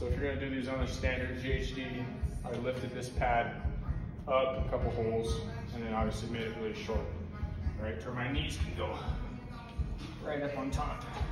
So if you're gonna do these on a standard GHD, I lifted this pad up a couple holes and then obviously made it really short. All right, where my knees can go right up on top.